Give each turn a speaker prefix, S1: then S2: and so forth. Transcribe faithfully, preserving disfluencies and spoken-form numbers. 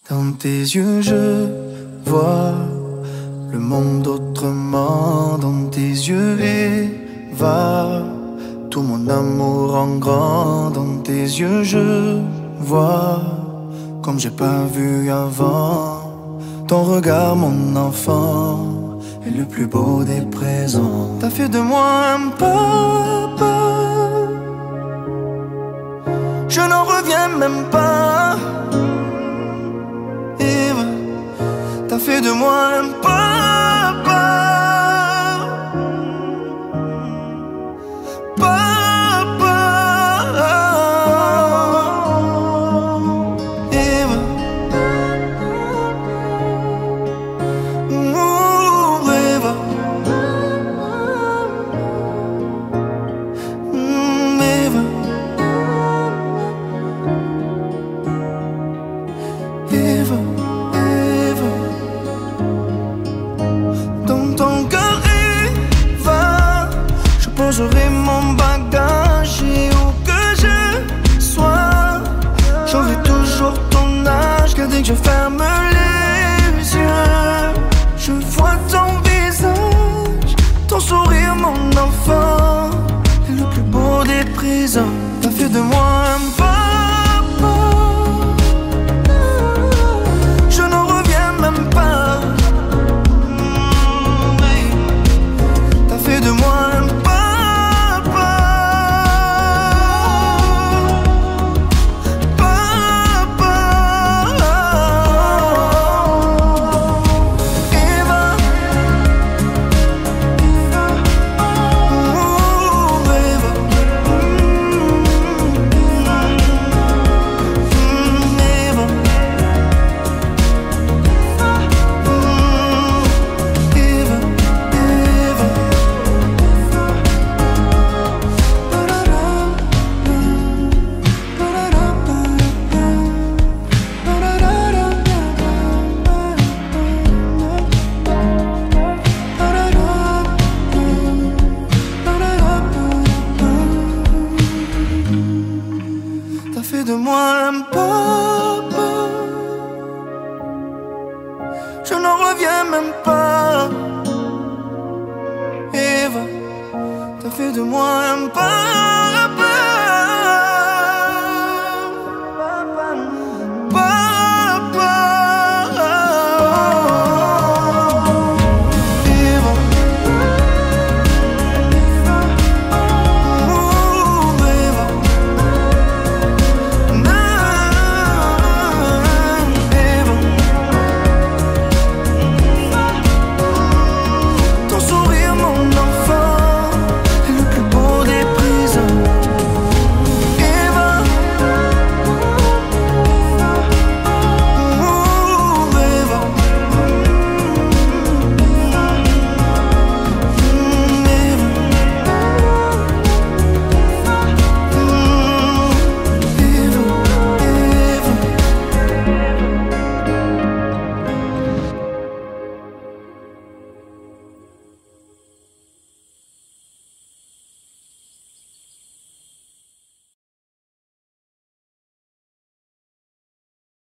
S1: Dans tes yeux je vois le monde autrement. Dans tes yeux Eva, tout mon amour en grand. Dans tes yeux je vois comme j'ai pas vu avant. Ton regard mon enfant est le plus beau des présents. T'as fait de moi un papa, je n'en reviens même pas. Eva, t'as fait de moi un papa, papa. Eva, oh Eva, mm, Eva. Eva, Eva, dans ton cœur, Eva, je poserai mon bagage et où que je sois, j'aurai toujours ton âge. Car dès que je ferme les yeux, je vois ton visage, ton sourire, mon enfant, est le plus beau des présents. T'as fait de moi un papa, de moi un papa, papa. Eva, oh Eva, mm, Eva, Eva, Eva. T'as fait de moi un papa, je n'en reviens même pas. Eva, t'as fait de moi un papa.